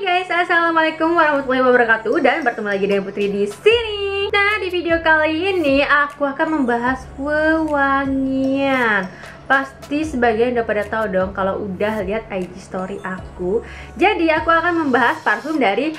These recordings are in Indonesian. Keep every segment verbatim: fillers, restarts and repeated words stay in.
guys, assalamualaikum warahmatullahi wabarakatuh, dan bertemu lagi dengan Putri di sini. Nah, di video kali ini aku akan membahas wewangian. Pasti sebagian udah pada tahu dong kalau udah lihat I G story aku. Jadi aku akan membahas parfum dari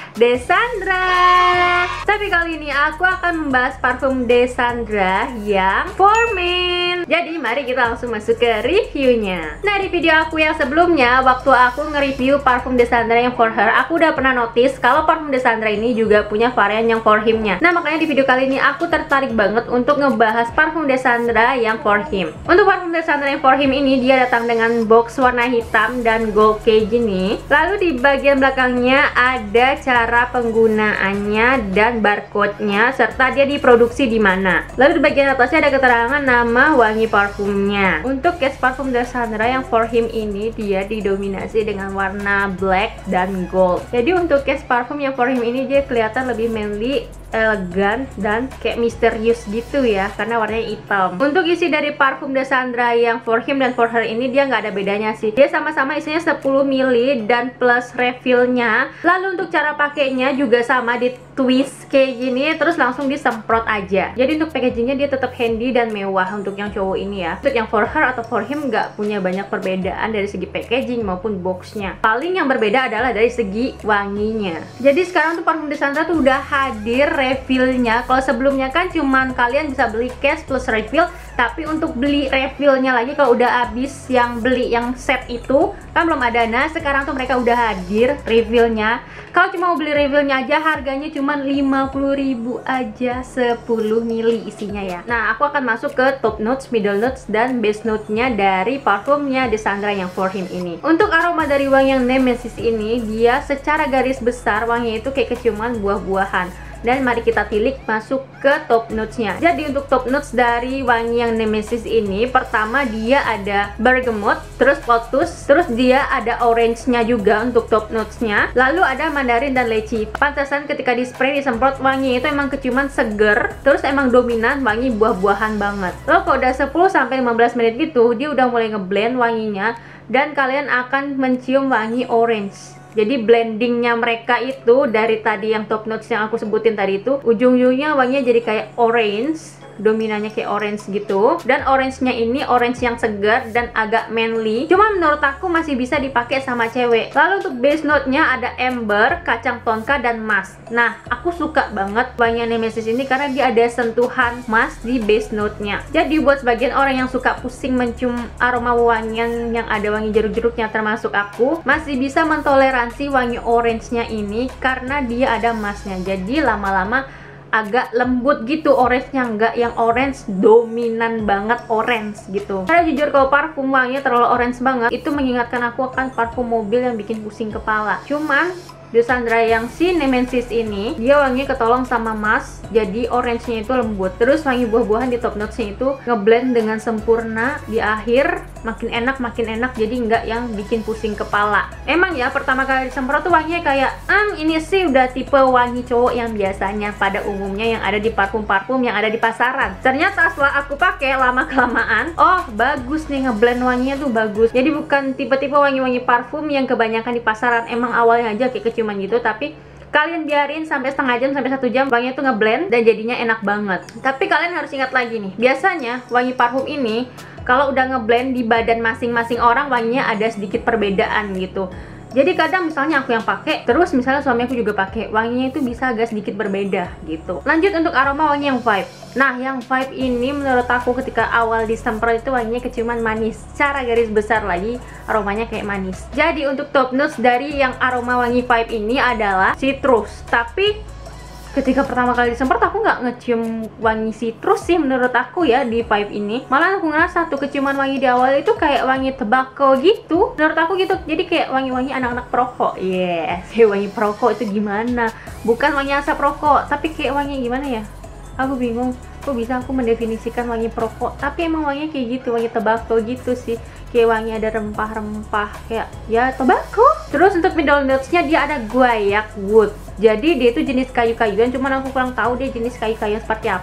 Desandra. Tapi kali ini aku akan membahas parfum Desandra yang for men. Jadi mari kita langsung masuk ke reviewnya. Nah, di video aku yang sebelumnya, waktu aku nge-review parfum Desandra yang for her, aku udah pernah notice kalau parfum Desandra ini juga punya varian yang for him-nya. Nah, makanya di video kali ini aku tertarik banget untuk ngebahas parfum Desandra yang for him. Untuk parfum Desandra yang for him ini, dia datang dengan box warna hitam dan gold kayak gini. Lalu di bagian belakangnya ada cara penggunaannya dan barcode-nya, serta dia diproduksi di mana. Lalu di bagian atasnya ada keterangan nama wangi parfumnya. Untuk case parfum Desandra yang for him ini, dia didominasi dengan warna black dan gold. Jadi untuk case parfum yang for him ini, dia kelihatan lebih manly, elegan, dan kayak misterius gitu ya, karena warnanya hitam. Untuk isi dari parfum Desandra yang for him dan for her ini, dia nggak ada bedanya sih. Dia sama-sama isinya sepuluh mililiter dan plus refillnya. Lalu untuk cara pakainya juga sama, di twist kayak gini, terus langsung disemprot aja. Jadi untuk packagingnya dia tetap handy dan mewah untuk yang cowok ini ya. Untuk yang for her atau for him nggak punya banyak perbedaan dari segi packaging maupun boxnya. Paling yang berbeda adalah dari segi wanginya. Jadi sekarang tuh parfum Desandra tuh udah hadir refillnya. Kalau sebelumnya kan cuman kalian bisa beli case plus refill, tapi untuk beli refillnya lagi kalau udah habis yang beli yang set itu kan belum ada. Nah, sekarang tuh mereka udah hadir refillnya. Kalau cuma mau beli refillnya aja harganya cuman lima puluh ribu aja, sepuluh mililiter isinya ya. Nah, aku akan masuk ke top notes, middle notes, dan base note-nya dari parfumnya Desandra yang for him ini. Untuk aroma dari wangi yang Nemesis ini, dia secara garis besar wangi itu kayak keciuman buah-buahan. Dan mari kita tilik masuk ke top notes-nya. Jadi untuk top notes dari wangi yang Nemesis ini, pertama dia ada bergamot, terus lotus, terus dia ada orange-nya juga untuk top notes-nya. Lalu ada mandarin dan leci. Pantesan ketika di spray disemprot, wangi itu emang keciuman seger, terus emang dominan wangi buah-buahan banget. Lalu kalau udah sepuluh sampai lima belas menit gitu, dia udah mulai ngeblend wanginya, dan kalian akan mencium wangi orange. Jadi blendingnya mereka itu dari tadi yang top notes yang aku sebutin tadi itu, ujung-ujungnya wanginya jadi kayak orange, dominannya kayak orange gitu. Dan orange-nya ini orange yang segar dan agak manly. Cuma menurut aku masih bisa dipakai sama cewek. Lalu untuk base note-nya ada amber, kacang tonka, dan musk. Nah, aku suka banget wangi Nemesis ini karena dia ada sentuhan musk di base note-nya. Jadi buat sebagian orang yang suka pusing mencium aroma wangian yang ada wangi jeruk-jeruknya, termasuk aku, masih bisa mentoleransi wangi orange-nya ini karena dia ada musk-nya. Jadi lama-lama agak lembut gitu orange-nya, enggak yang orange dominan banget orange gitu. Karena jujur kalau parfum wanginya terlalu orange banget, itu mengingatkan aku akan parfum mobil yang bikin pusing kepala. Cuman Desandra yang si Nemesis ini, dia wanginya ketolong sama musk, jadi orange-nya itu lembut. Terus wangi buah-buahan di top notes-nya itu ngeblend dengan sempurna. Di akhir makin enak, makin enak, jadi nggak yang bikin pusing kepala. Emang ya, pertama kali disemprot tuh wanginya kayak, ah ini sih udah tipe wangi cowok yang biasanya pada umumnya yang ada di parfum-parfum yang ada di pasaran. Ternyata setelah aku pakai lama-kelamaan, oh bagus nih, ngeblend wanginya tuh bagus. Jadi bukan tipe-tipe wangi-wangi parfum yang kebanyakan di pasaran. Emang awalnya aja kayak kecium gitu, tapi kalian biarin sampai setengah jam sampai satu jam wanginya tuh ngeblend dan jadinya enak banget. Tapi kalian harus ingat lagi nih, biasanya wangi parfum ini kalau udah ngeblend di badan masing-masing orang, wanginya ada sedikit perbedaan gitu. Jadi kadang misalnya aku yang pakai, terus misalnya suami aku juga pakai, wanginya itu bisa agak sedikit berbeda gitu. Lanjut untuk aroma wangi yang vibe. Nah, yang vibe ini menurut aku ketika awal disemprot itu wanginya keciuman manis. Secara garis besar lagi, aromanya kayak manis. Jadi untuk top notes dari yang aroma wangi vibe ini adalah citrus. Tapi ketika pertama kali disemprot aku nggak ngecium wangi citrus sih menurut aku ya di vibe ini. Malah aku ngerasa tuh keciuman wangi di awal itu kayak wangi tobacco gitu. Menurut aku gitu. Jadi kayak wangi-wangi anak-anak perokok. Yes, kayak wangi perokok itu gimana? Bukan wangi asap rokok, tapi kayak wangi gimana ya? Aku bingung. Kok bisa aku mendefinisikan wangi perokok? Tapi emang wanginya kayak gitu, wangi tobacco gitu sih. Kayak wangi ada rempah-rempah kayak ya tobacco. Terus untuk middle notes-nya dia ada guaiac wood. Jadi dia itu jenis kayu-kayuan, cuman aku kurang tahu dia jenis kayu-kayuan seperti apa.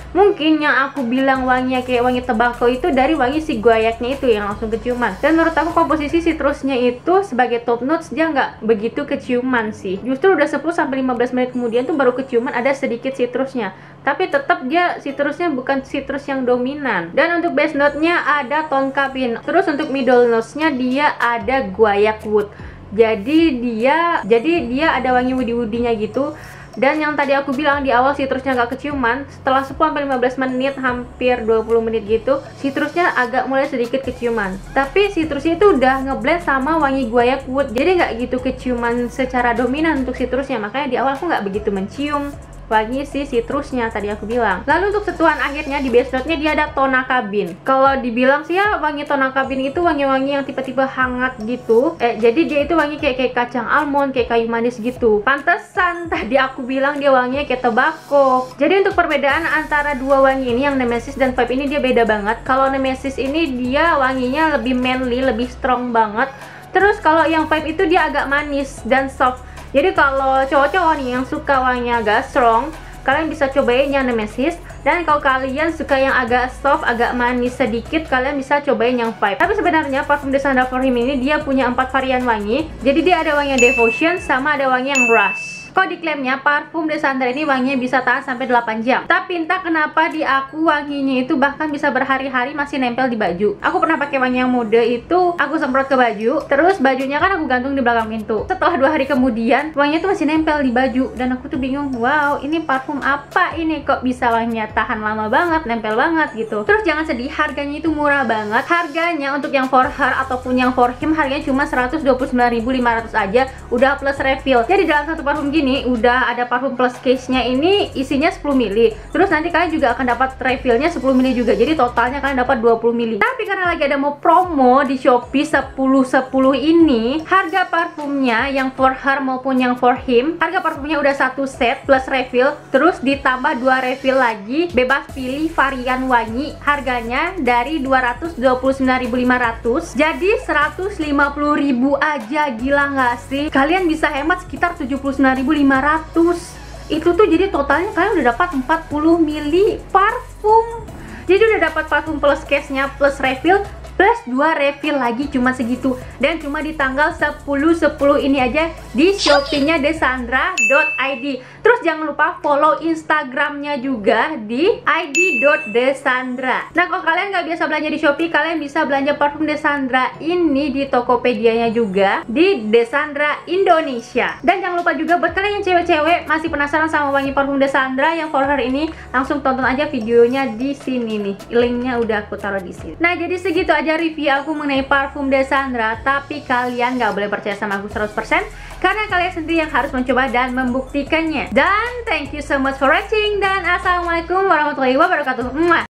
Mungkin yang aku bilang wanginya kayak wangi tobacco itu dari wangi si guayaknya itu yang langsung keciuman. Dan menurut aku komposisi citrusnya itu sebagai top notes dia nggak begitu keciuman sih. Justru udah sepuluh sampai lima belas menit kemudian tuh baru keciuman ada sedikit citrusnya. Tapi tetap dia citrusnya bukan citrus yang dominan. Dan untuk base note-nya ada tonka bean. Terus untuk middle notes-nya dia ada guayak wood. Jadi dia jadi dia ada wangi woody-woody-nya gitu. Dan yang tadi aku bilang di awal citrusnya gak keciuman, setelah sepuluh sampai lima belas menit, hampir dua puluh menit gitu, citrusnya agak mulai sedikit keciuman. Tapi citrusnya itu udah ngeblend sama wangi guayak wood, jadi gak gitu keciuman secara dominan untuk citrusnya. Makanya di awal aku gak begitu mencium wangi si citrusnya tadi aku bilang. Lalu untuk sentuhan akhirnya di base note-nya dia ada tonka bean. Kalau dibilang sih ya wangi tonka bean itu wangi-wangi yang tipe-tipe hangat gitu. Eh jadi dia itu wangi kayak kayak kacang almond, kayak kayu manis gitu. Pantesan tadi aku bilang dia wanginya kayak tobacco. Jadi untuk perbedaan antara dua wangi ini yang Nemesis dan Vibe ini dia beda banget. Kalau Nemesis ini dia wanginya lebih manly, lebih strong banget. Terus kalau yang Vibe itu dia agak manis dan soft. Jadi kalau cowok-cowok nih yang suka wanginya agak strong, kalian bisa cobain yang Nemesis. Dan kalau kalian suka yang agak soft, agak manis sedikit, kalian bisa cobain yang Vibe. Tapi sebenarnya parfum de Sandra For Him ini dia punya empat varian wangi. Jadi dia ada wangi yang Devotion sama ada wangi yang Rush. Kok diklaimnya parfum de Sandra ini wanginya bisa tahan sampai delapan jam. Tapi entah kenapa di aku wanginya itu bahkan bisa berhari-hari masih nempel di baju. Aku pernah pakai wangi yang mode itu, aku semprot ke baju, terus bajunya kan aku gantung di belakang pintu. Setelah dua hari kemudian, wanginya tuh masih nempel di baju. Dan aku tuh bingung, wow ini parfum apa ini kok bisa wanginya tahan lama banget, nempel banget gitu. Terus jangan sedih, harganya itu murah banget. Harganya untuk yang for her ataupun yang for him harganya cuma seratus dua puluh sembilan ribu lima ratus aja, udah plus refill. Jadi dalam satu parfum gini udah ada parfum plus case-nya ini isinya sepuluh mili. Terus nanti kalian juga akan dapat refillnya sepuluh mili juga. Jadi totalnya kalian dapat dua puluh mili. Tapi karena lagi ada mau promo di Shopee sepuluh sepuluh ini, harga parfumnya yang for her maupun yang for him, harga parfumnya udah satu set plus refill, terus ditambah dua refill lagi, bebas pilih varian wangi. Harganya dari dua ratus dua puluh sembilan ribu lima ratus jadi seratus lima puluh ribu aja. Gila nggak sih? Kalian bisa hemat sekitar tujuh puluh sembilan ribu lima ratus. Itu tuh jadi totalnya kalian udah dapat empat puluh mili parfum. Jadi udah dapat parfum plus case-nya plus refill plus dua refill lagi cuma segitu. Dan cuma di tanggal sepuluh sepuluh ini aja di Shopee-nya desandra dot i d. Terus jangan lupa follow Instagramnya juga di i d dot desandra. Nah kalau kalian nggak biasa belanja di Shopee, kalian bisa belanja parfum Desandra ini di Tokopedia-nya juga di Desandra Indonesia. Dan jangan lupa juga buat kalian yang cewek-cewek masih penasaran sama wangi parfum Desandra yang for her ini, langsung tonton aja videonya di sini nih. Linknya udah aku taruh di sini. Nah jadi segitu aja review aku mengenai parfum Desandra. Tapi kalian nggak boleh percaya sama aku seratus persen karena kalian sendiri yang harus mencoba dan membuktikannya. Dan thank you so much for watching dan assalamualaikum warahmatullahi wabarakatuh. Mwah.